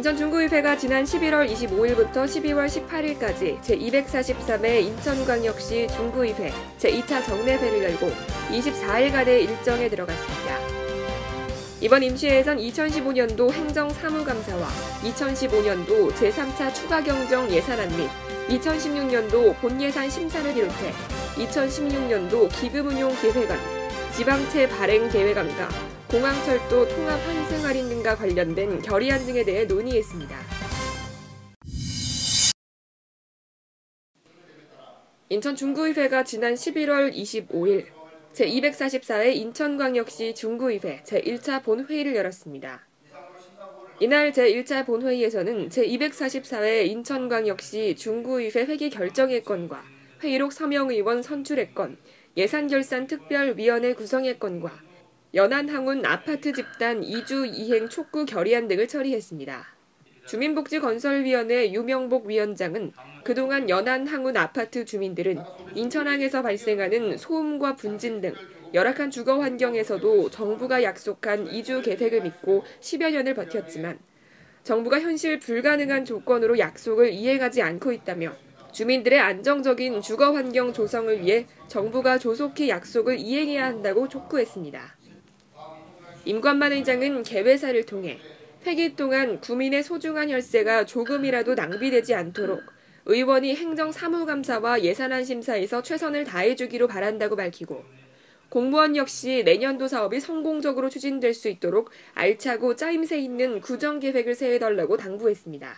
인천 중구의회가 지난 11월 25일부터 12월 18일까지 제243회 인천광역시 중구의회 제2차 정례회를 열고 24일간의 일정에 들어갔습니다. 이번 임시회에선 2015년도 행정사무감사와 2015년도 제3차 추가경정 예산안 및 2016년도 본예산 심사를 비롯해 2016년도 기금운용계획안, 지방채 발행계획안과 공항철도 통합 환승 할인 등과 관련된 결의안 등에 대해 논의했습니다. 인천 중구의회가 지난 11월 25일 제244회 인천광역시 중구의회 제1차 본회의를 열었습니다. 이날 제1차 본회의에서는 제244회 인천광역시 중구의회 회기 결정의 건과 회의록 서명의원 선출의 건, 예산결산특별위원회 구성의 건과 연안항운 아파트 집단 이주 이행 촉구 결의안 등을 처리했습니다. 주민복지건설위원회 유명복 위원장은 그동안 연안항운 아파트 주민들은 인천항에서 발생하는 소음과 분진 등 열악한 주거 환경에서도 정부가 약속한 이주 계획을 믿고 10여 년을 버텼지만 정부가 현실 불가능한 조건으로 약속을 이행하지 않고 있다며 주민들의 안정적인 주거 환경 조성을 위해 정부가 조속히 약속을 이행해야 한다고 촉구했습니다. 임관만 의장은 개회사를 통해 회기 동안 국민의 소중한 혈세가 조금이라도 낭비되지 않도록 의원이 행정사무감사와 예산안 심사에서 최선을 다해주기로 바란다고 밝히고 공무원 역시 내년도 사업이 성공적으로 추진될 수 있도록 알차고 짜임새 있는 구정계획을 세워달라고 당부했습니다.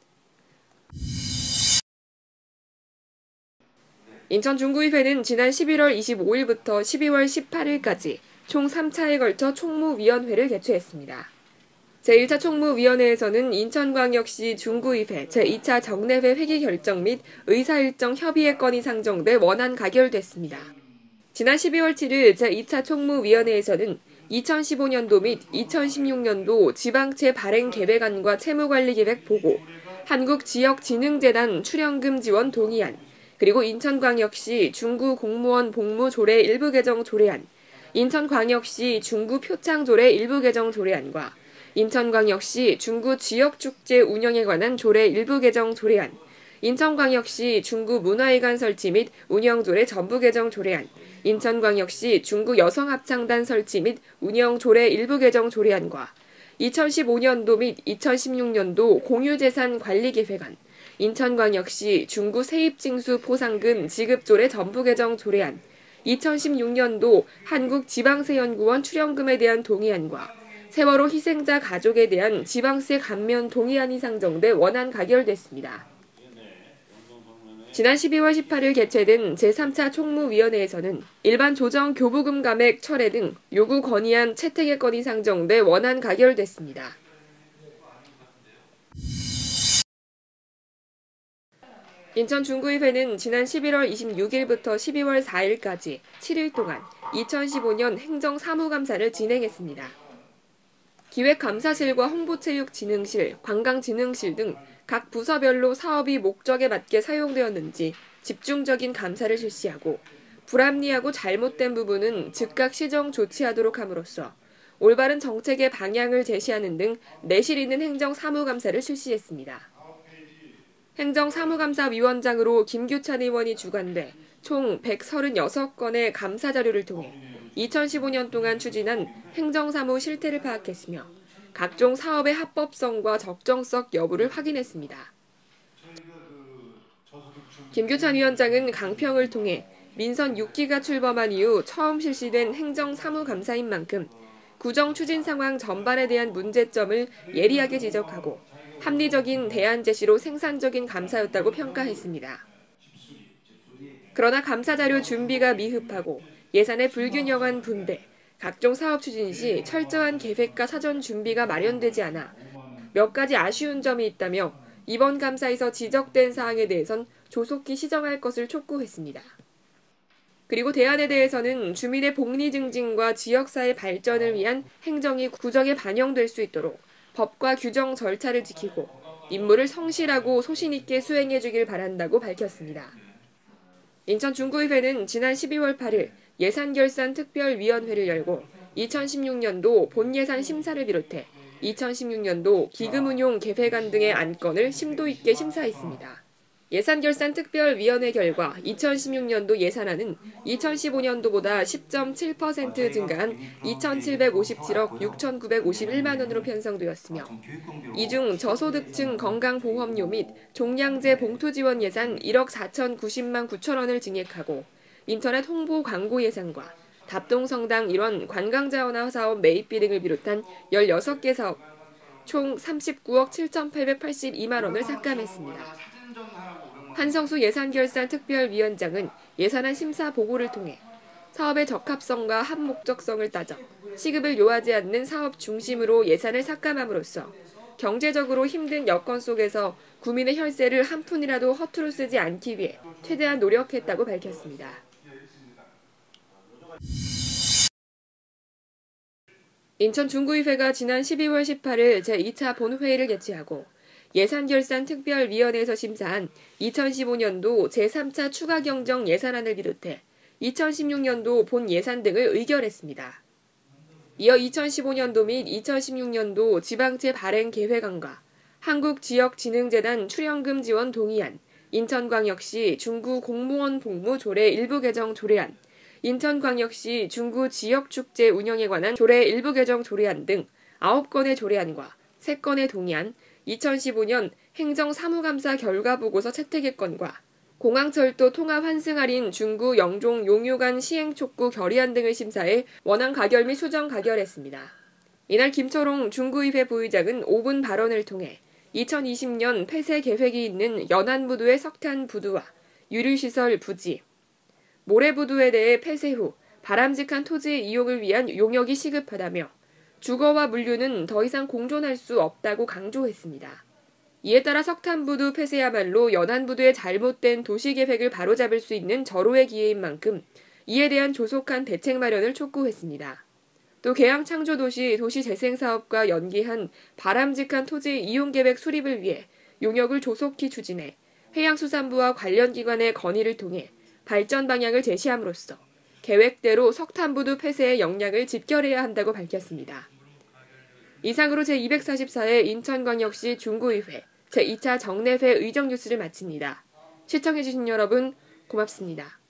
인천 중구의회는 지난 11월 25일부터 12월 18일까지 총 3차에 걸쳐 총무위원회를 개최했습니다. 제1차 총무위원회에서는 인천광역시 중구의회 제2차 정례회 회기 결정 및 의사일정 협의회 건이 상정돼 원안 가결됐습니다. 지난 12월 7일 제2차 총무위원회에서는 2015년도 및 2016년도 지방채 발행계획안과 채무관리계획 보고, 한국지역진흥재단 출연금 지원 동의안, 그리고 인천광역시 중구공무원 복무조례 일부 개정 조례안, 인천광역시 중구표창조례 일부 개정 조례안과 인천광역시 중구지역축제 운영에 관한 조례 일부 개정 조례안, 인천광역시 중구문화회관 설치 및 운영조례 전부 개정 조례안, 인천광역시 중구여성합창단 설치 및 운영조례 일부 개정 조례안과 2015년도 및 2016년도 공유재산 관리계획안, 인천광역시 중구세입징수 포상금 지급조례 전부 개정 조례안, 2016년도 한국지방세연구원 출연금에 대한 동의안과 세월호 희생자 가족에 대한 지방세 감면 동의안이 상정돼 원안 가결됐습니다. 지난 12월 18일 개최된 제3차 총무위원회에서는 일반 조정 교부금 감액 철회 등 요구 건의안 채택의 건이 상정돼 원안 가결됐습니다. 인천 중구의회는 지난 11월 26일부터 12월 4일까지 7일 동안 2015년 행정사무감사를 진행했습니다. 기획감사실과 홍보체육진흥실, 관광진흥실 등 각 부서별로 사업이 목적에 맞게 사용되었는지 집중적인 감사를 실시하고 불합리하고 잘못된 부분은 즉각 시정 조치하도록 함으로써 올바른 정책의 방향을 제시하는 등 내실 있는 행정사무감사를 실시했습니다. 행정사무감사위원장으로 김규찬 의원이 주관돼 총 136건의 감사자료를 통해 2015년 동안 추진한 행정사무 실태를 파악했으며 각종 사업의 합법성과 적정성 여부를 확인했습니다. 김규찬 위원장은 강평을 통해 민선 6기가 출범한 이후 처음 실시된 행정사무감사인 만큼 구정 추진 상황 전반에 대한 문제점을 예리하게 지적하고 합리적인 대안 제시로 생산적인 감사였다고 평가했습니다. 그러나 감사자료 준비가 미흡하고 예산의 불균형한 분배, 각종 사업 추진 시 철저한 계획과 사전 준비가 마련되지 않아 몇 가지 아쉬운 점이 있다며 이번 감사에서 지적된 사항에 대해선 조속히 시정할 것을 촉구했습니다. 그리고 대안에 대해서는 주민의 복리 증진과 지역사회 발전을 위한 행정이 구정에 반영될 수 있도록 법과 규정 절차를 지키고 임무를 성실하고 소신 있게 수행해 주길 바란다고 밝혔습니다. 인천 중구의회는 지난 12월 8일 예산결산특별위원회를 열고 2016년도 본예산 심사를 비롯해 2016년도 기금운용 개폐관 등의 안건을 심도 있게 심사했습니다. 예산결산특별위원회 결과 2016년도 예산안은 2015년도보다 10.7% 증가한 2,757억 6,951만 원으로 편성되었으며 이 중 저소득층 건강보험료 및 종량제 봉투지원 예산 1억 4,090만 9천 원을 증액하고 인터넷 홍보 광고 예산과 답동성당 일원 관광자원화 사업 매입비 등을 비롯한 16개 사업 총 39억 7,882만 원을 삭감했습니다. 한성수 예산결산특별위원장은 예산안 심사 보고를 통해 사업의 적합성과 합목적성을 따져 시급을 요하지 않는 사업 중심으로 예산을 삭감함으로써 경제적으로 힘든 여건 속에서 국민의 혈세를 한 푼이라도 허투루 쓰지 않기 위해 최대한 노력했다고 밝혔습니다. 인천 중구의회가 지난 12월 18일 제2차 본회의를 개최하고 예산결산특별위원회에서 심사한 2015년도 제3차 추가경정 예산안을 비롯해 2016년도 본 예산 등을 의결했습니다. 이어 2015년도 및 2016년도 지방채 발행 계획안과 한국지역진흥재단 출연금 지원 동의안, 인천광역시 중구 공무원 복무 조례 일부 개정 조례안, 인천광역시 중구 지역축제 운영에 관한 조례 일부 개정 조례안 등 9건의 조례안과 3건의 동의안, 2015년 행정사무감사 결과보고서 채택의 건과 공항철도 통합 환승 할인 중구 영종 용유간 시행촉구 결의안 등을 심사해 원안 가결 및 수정 가결했습니다. 이날 김철홍 중구의회 부의장은 5분 발언을 통해 2020년 폐쇄 계획이 있는 연안부두의 석탄부두와 유류시설 부지, 모래부두에 대해 폐쇄 후 바람직한 토지 이용을 위한 용역이 시급하다며 주거와 물류는 더 이상 공존할 수 없다고 강조했습니다. 이에 따라 석탄부두 폐쇄야말로 연안부두의 잘못된 도시계획을 바로잡을 수 있는 절호의 기회인 만큼 이에 대한 조속한 대책 마련을 촉구했습니다. 또 계양창조도시 도시재생사업과 연계한 바람직한 토지 이용계획 수립을 위해 용역을 조속히 추진해 해양수산부와 관련 기관의 건의를 통해 발전 방향을 제시함으로써 계획대로 석탄부두 폐쇄의 역량을 집결해야 한다고 밝혔습니다. 이상으로 제244회 인천광역시 중구의회 제2차 정례회 의정 뉴스를 마칩니다. 시청해주신 여러분 고맙습니다.